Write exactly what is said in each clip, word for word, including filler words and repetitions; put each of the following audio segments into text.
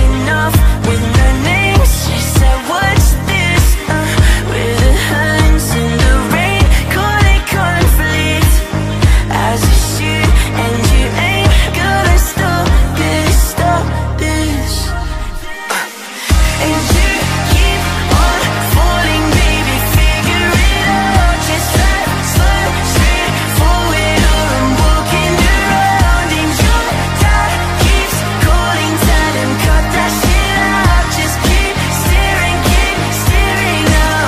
enough with no names. She said, what's this? Uh, with her hands in the rain, call it conflict. As you shoot and you aim, gotta stop this, stop this. uh, And you keep on falling, baby, figure it out. Just drive slow, straight forward, or I'm walking around. And your dad keeps calling, tell him cut that shit out. Just keep staring, keep staring now.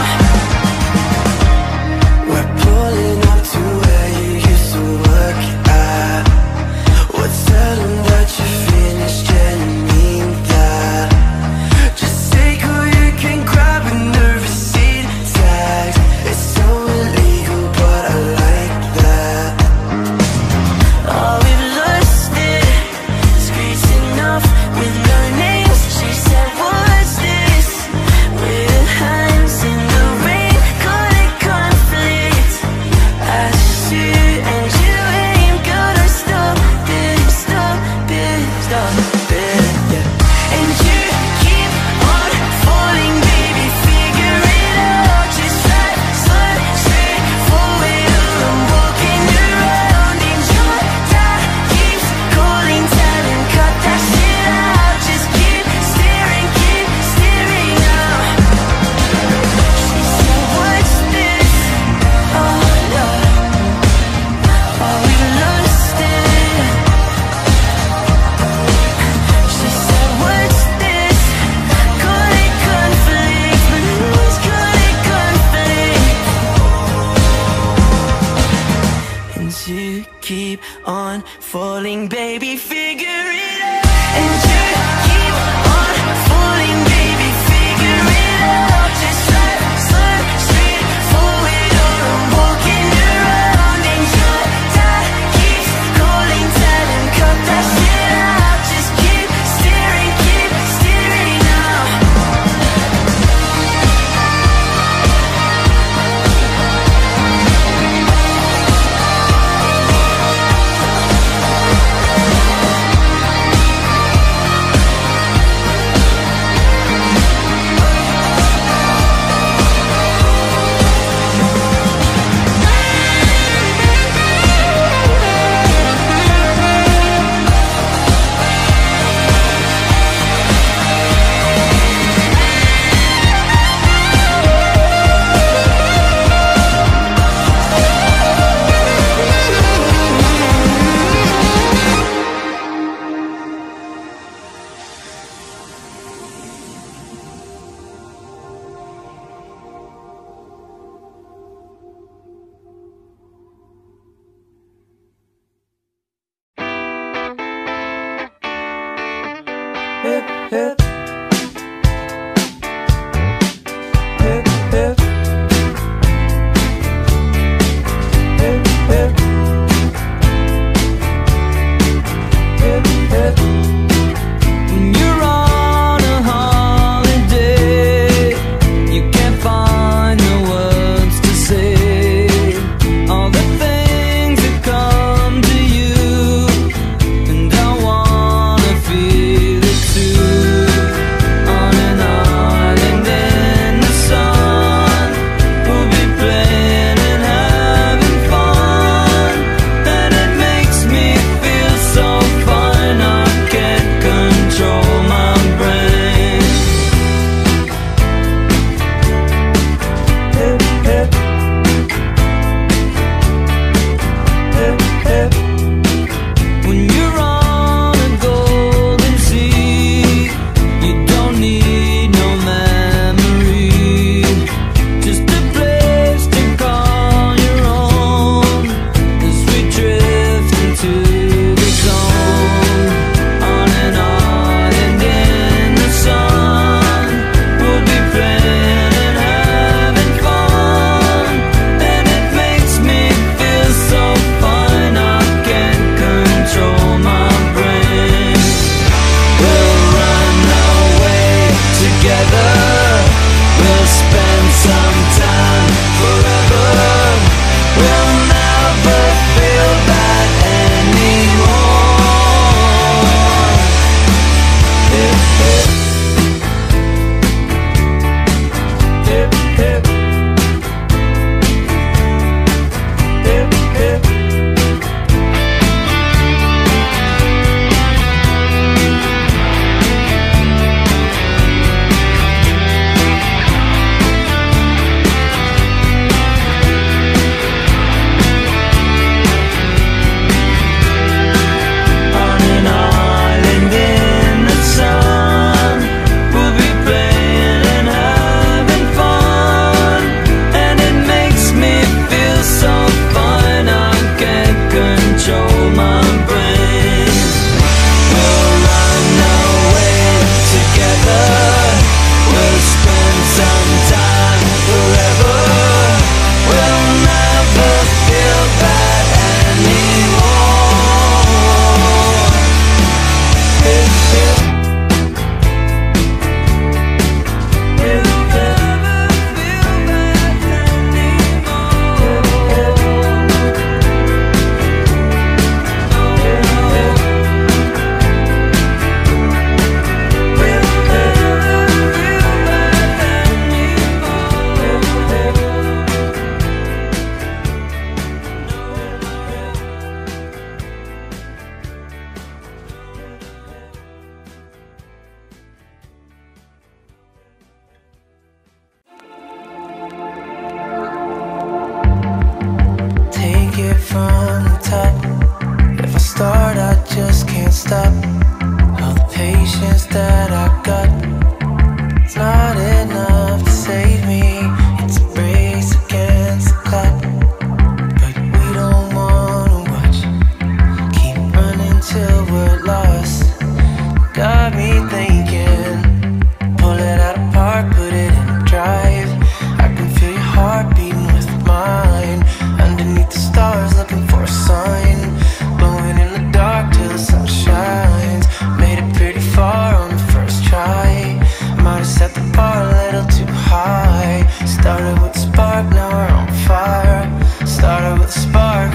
We're pulling up to where you used to work at. Well, tell him that you finished, yeah, you mean that. Just take all you can grab and the receipt tags. It's so illegal, but I like that. Oh, we've lost it. Streets enough with no names. She said, what's this? With her hands in the rain, call it conflict. As you shoot and you aim, gotta stop this, stop this, stop this, yeah. And you keep on falling, baby, figure it out. Just drive slow, straight forward, or I'm walking around. And your dad keeps calling, tell him cut that shit out. Just keep staring, keep staring now. She said, what's this? Oh, no. Oh, we've lost it. She said, what's this? Call it conflict, please call it conflict. And you keep on falling, baby, figure it out. And you keep on falling, baby, figure it out. Just drive slow, straight forward, or I'm walking around. And your dad keeps calling, tell him cut that shit out. Just keep staring, keep staring now. Hip, hip. Hip, hip. Hip, hip. Hip, hip. When you're on a holiday, you can't find the words to say all the things that come to you, and I wanna feel it too. stop. All the patience that I got, it's not enough to save me. It's a race against the clock, but we don't wanna watch. Keep running till we're lost. Got me thinking, pull it out of park, put it in drive. I can feel your heart beating with mine. Underneath the stars looking for a sign, glowing in the dark till the sun shines. Made it pretty far on the first try. Might have set the bar a little too high. Started with a spark, now we're on fire. Started with a spark.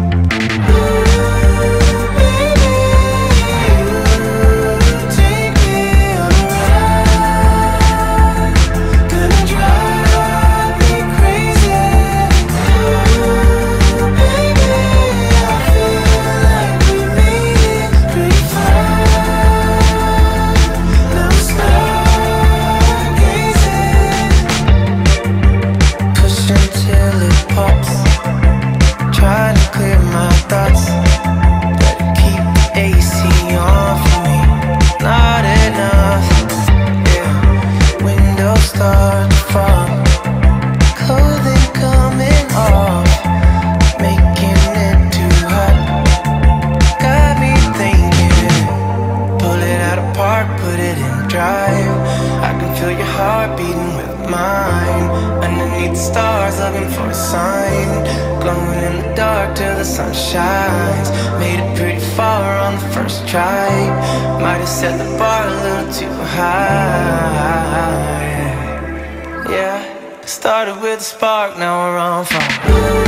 Set the bar a little too high. Yeah, started with a spark, now we're on fire.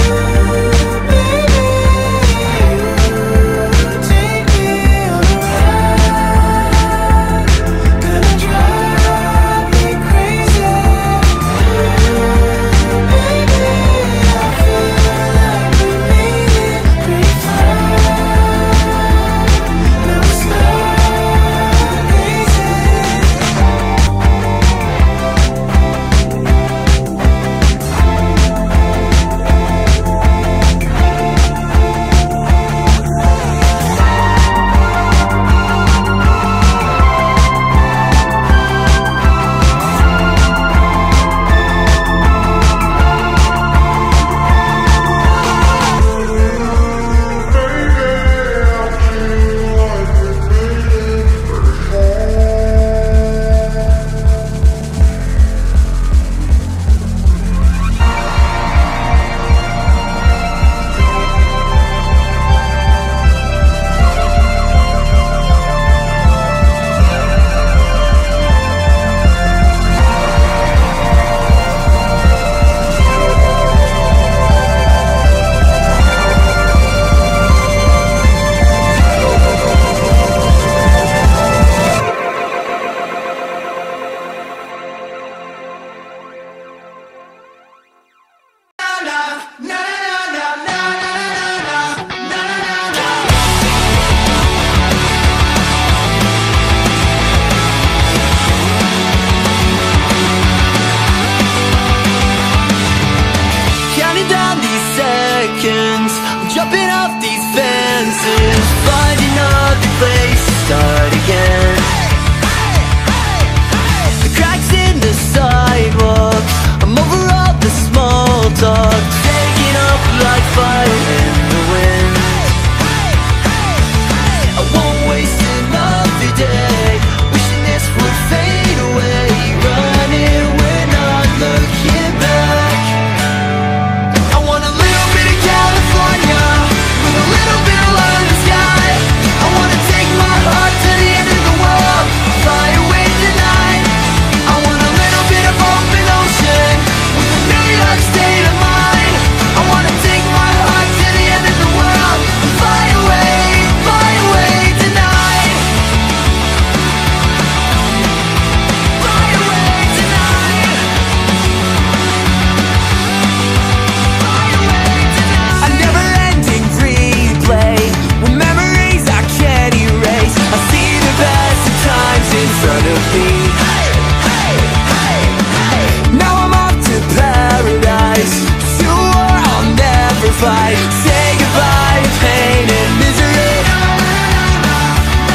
fight. Say goodbye to pain and misery.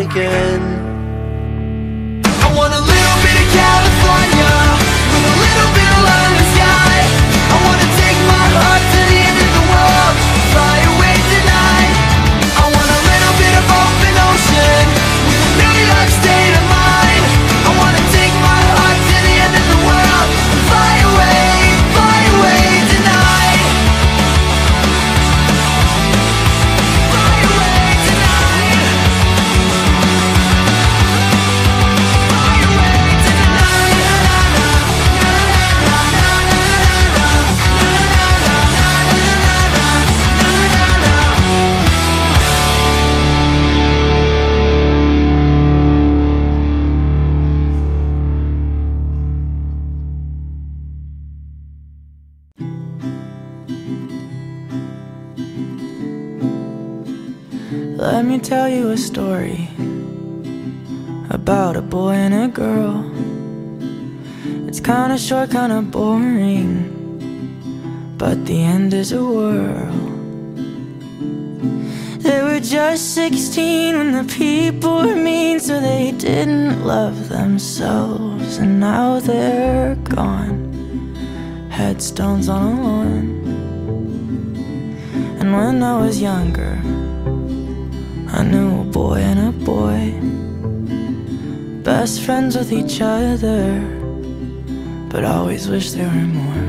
again. I want a little bit of California with a little bit of love in the sky. I wanna take my heart to the end of the world, fly away tonight. I want a little bit of open ocean with a New York state of mind. I wanna take my heart to the end of the world, fly away, fly away tonight. Fly away tonight. Fly away tonight. Let me tell you a story about a boy and a girl. It's kinda short, kinda boring, but the end is a whirl. They were just sixteen when the people were mean, so they didn't love themselves, and now they're gone, headstones on a lawn. And when I was younger, I knew a boy and a boy, best friends with each other, but always wished there were more.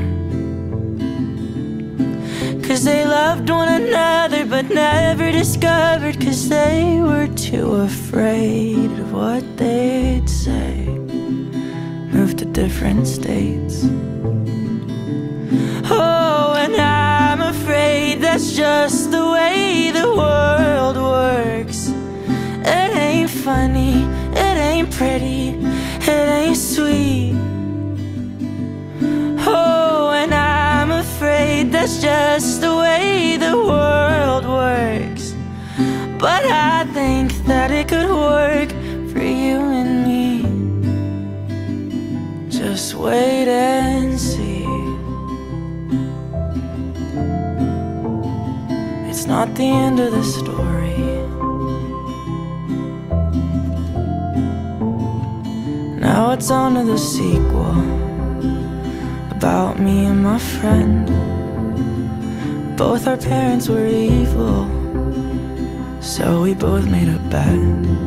Cause they loved one another but never discovered, cause they were too afraid of what they'd say. Moved to different states. Oh, and I'm afraid that's just the way the world works. It ain't funny, it ain't pretty, it ain't sweet. Oh, and I'm afraid that's just the way the world works. But I think that it could work for you and me. Just wait and see. It's not the end of the story. Now it's on to the sequel, about me and my friend. Both our parents were evil, so we both made a bet.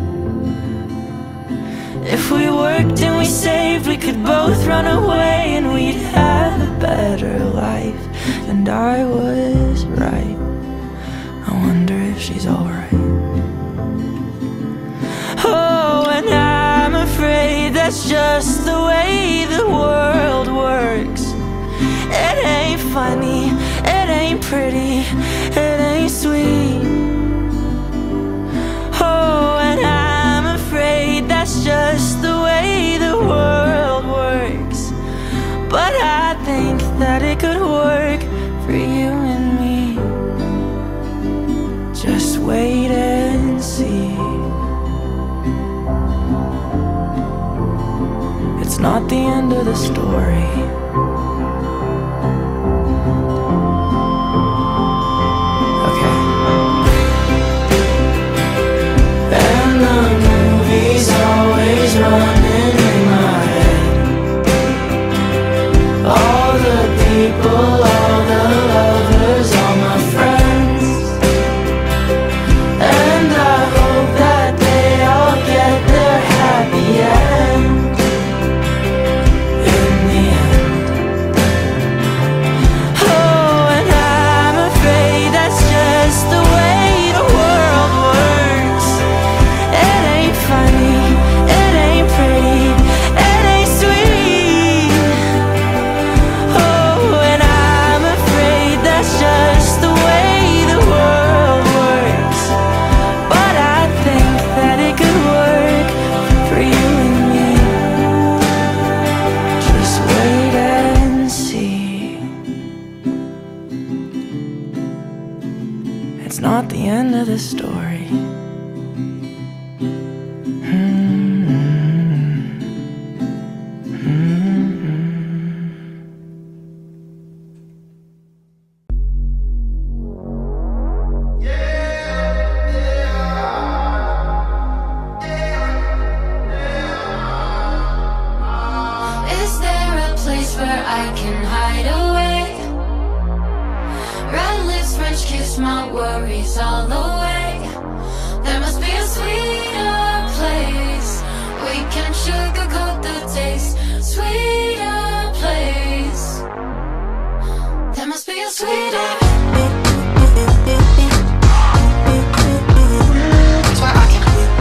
If we worked and we saved, we could both run away, and we'd have a better life. And I was right. I wonder if she's alright. Oh, and I'm afraid that's just the way the world works. It ain't funny, it ain't pretty, it ain't sweet. Oh, and I'm afraid that's just the way the world works. But I think that it could work for you and me. Just wait and see. It's not the end of the story. Okay. And the movie's always running in my head. All the people, all the lovers, all my friends. And I hope that they all get their happy end. In the end. Oh, and I'm afraid that's just the way the world works. It ain't funny, it ain't pretty, it ain't sweet. Oh, and I'm afraid that's just the way the world works. But I think that it could work for you and me. Just wait and see. It's not the end of the story. I can hide away. Red lips, French kiss, my worries all away. There must be a sweeter place. We can sugarcoat the taste. Sweeter place. There must be a sweeter. That's why I can.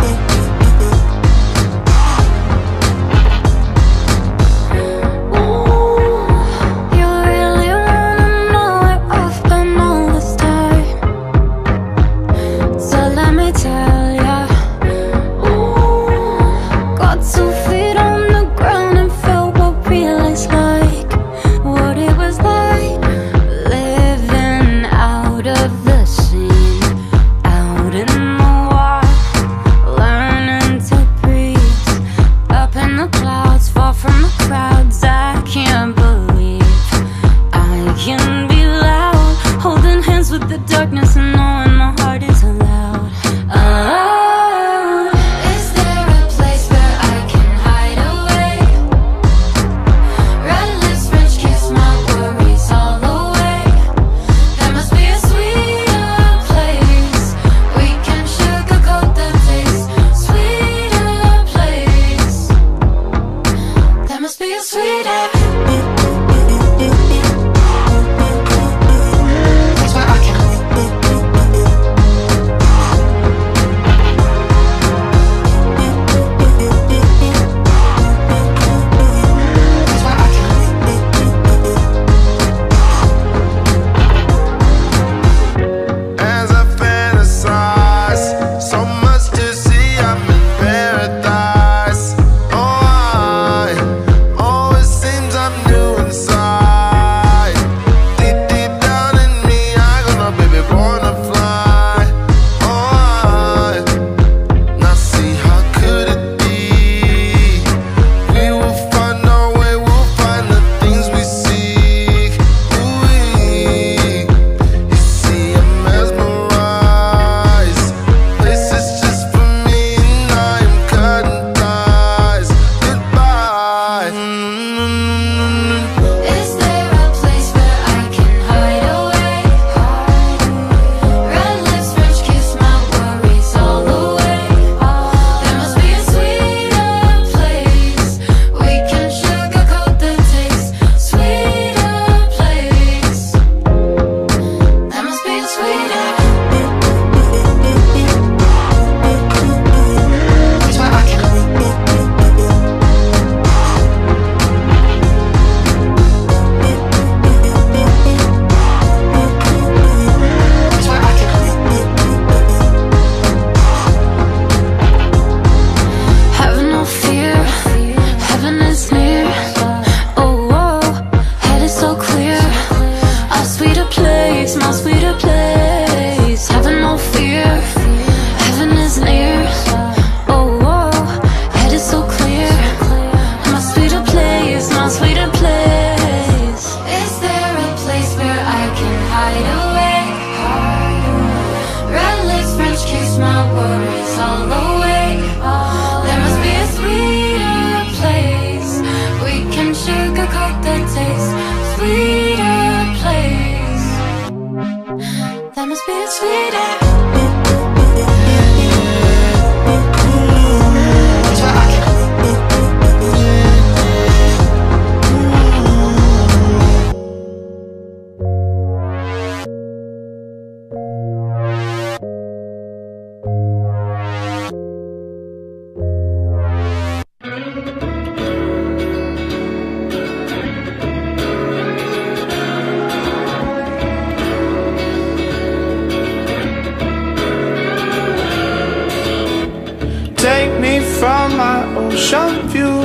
Take me from my ocean view.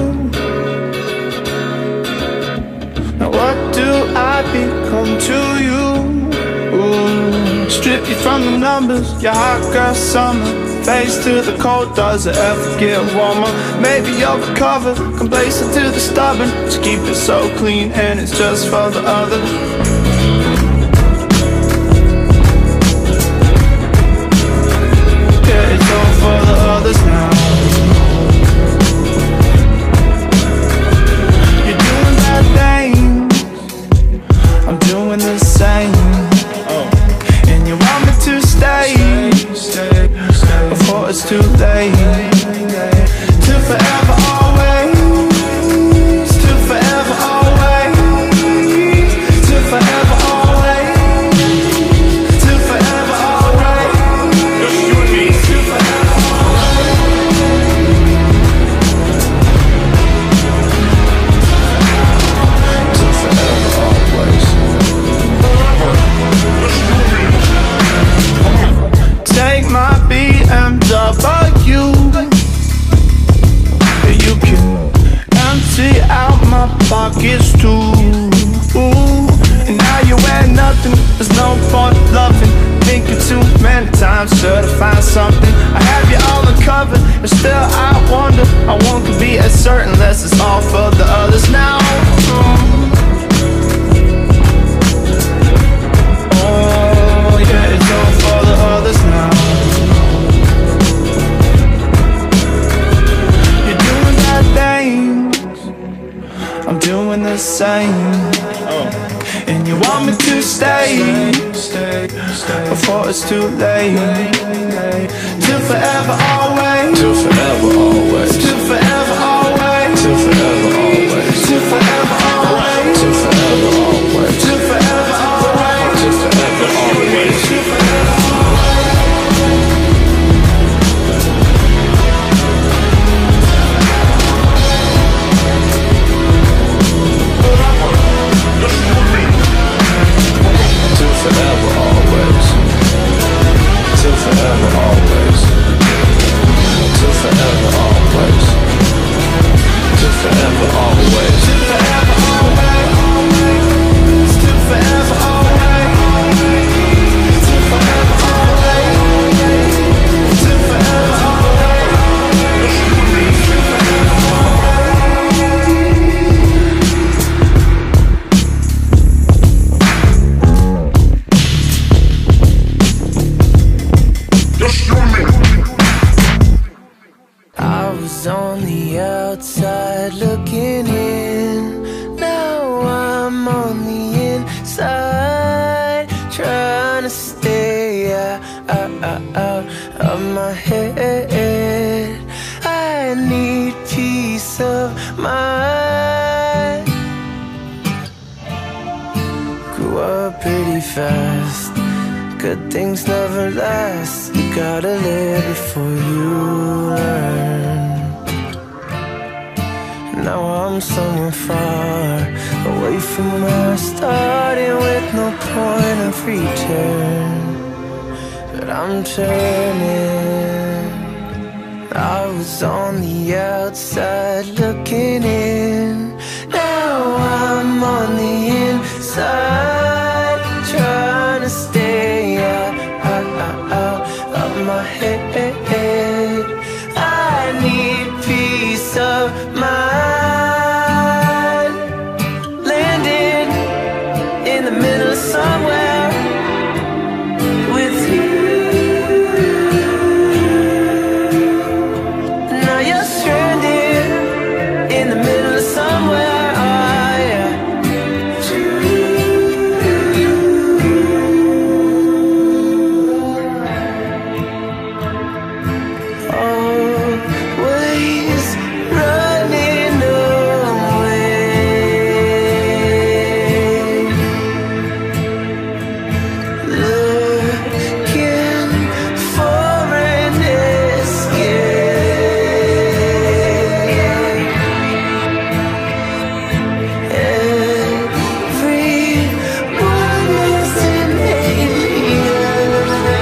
Now what do I become to you? Ooh, strip you from the numbers, your hot girl summer. Face to the cold, does it ever get warmer? Maybe you'll recover, complacent to the stubborn. Just keep it so clean and it's just for the other. Yeah, it's all for the others now. You're doing bad things, empty out my pockets too. Ooh. And now you wear nothing, there's no point loving. Thinking too many times, sure to find something. I have you all uncovered, and still I wonder. I won't be as certain unless it's all for the others now. Mm. Oh yeah, it's all for the others now. You're doing bad things, I'm doing the same. And you want me to stay before it's too late. Till forever always. Till forever always. Till forever always. Till forever always. Till forever always. Till forever always. Till forever always. Till forever always. Till forever forever always. Till forever always. Till forever always. Till forever always. Till forever always. Till forever always. Till forever always. Till forever I was on the outside looking in. Now I'm on the inside, trying to stay out, out, out, out of my head. I need peace of mind. Grew up pretty fast, good things never last. You gotta live before you learn. Now I'm somewhere far away from where I started, with no point of return. But I'm turning. I was on the outside looking in. Now I'm on the inside, trying to stay out, out, out, out of my head. I need peace of mind. Landing in the middle of somewhere with you. Now you're stranded in the middle of somewhere. Oh, yeah. Always running away, looking for an escape. Everyone is an alien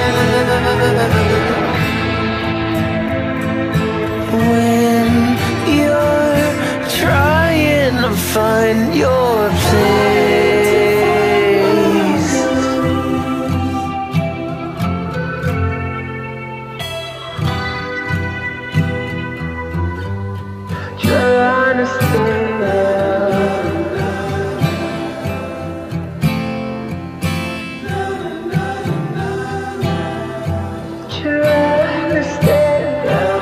when you're trying to find your place. Trying to stay out. Trying to stay out.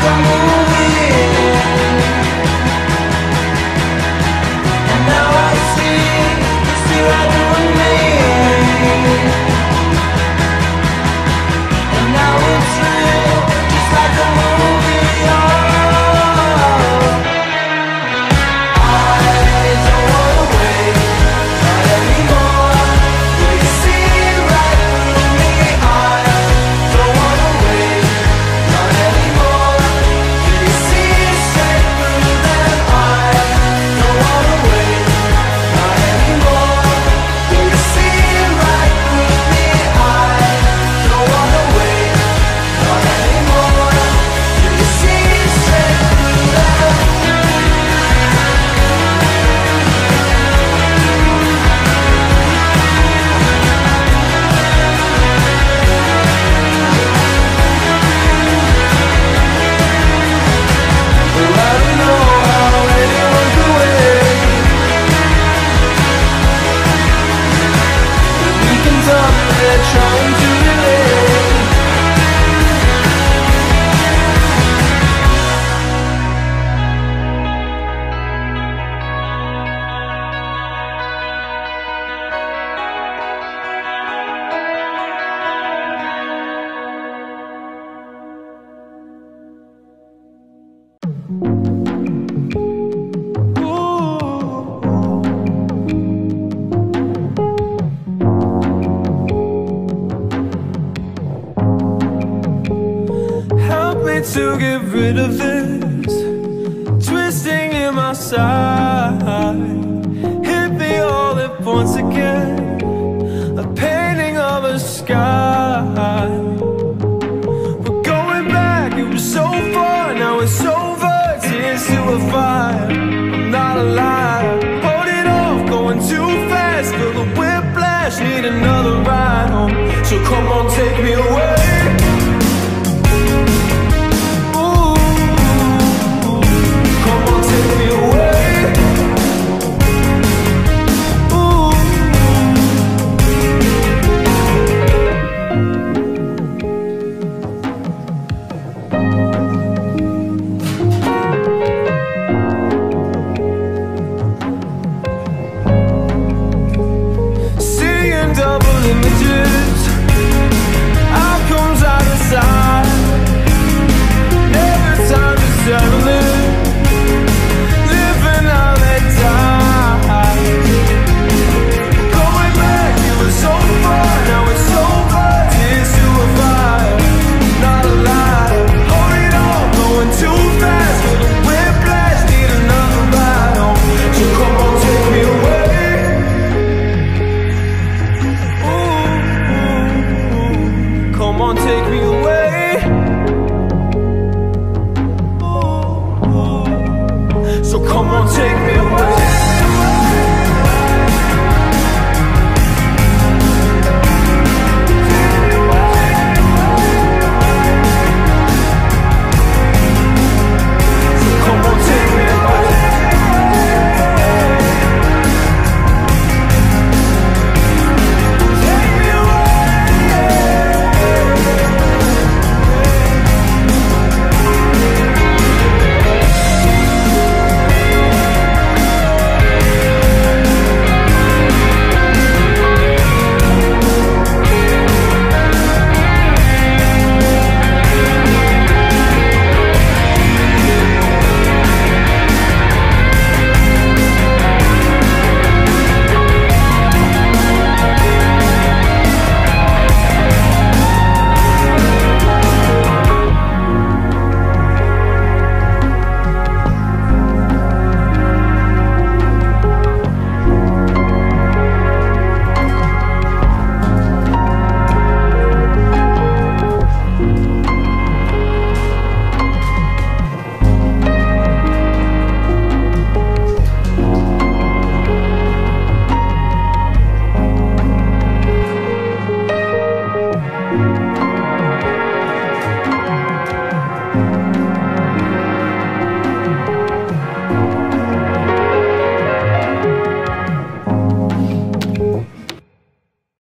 like a movie. And now I see it's you are doing me. And now it's real, just like a movie. Oh, I don't wanna wait, not anymore. Will you see right through me? I don't wanna wait, not anymore. Will you see straight through them? I don't wanna wait, not anymore. Will you see right through me? I don't wanna wait, not anymore. Will you see straight through them? Well, I don't know how anyone could wait, but we can talk, they're trying to relate. Help me to get rid of this twisting in my side. Hit me all at once again, a painting of a sky. We're going back, it was so far, now it's over. Tears to a fire, I'm not alive. Hold it off, going too fast, feel the whiplash, need another ride home. So come on, take me away.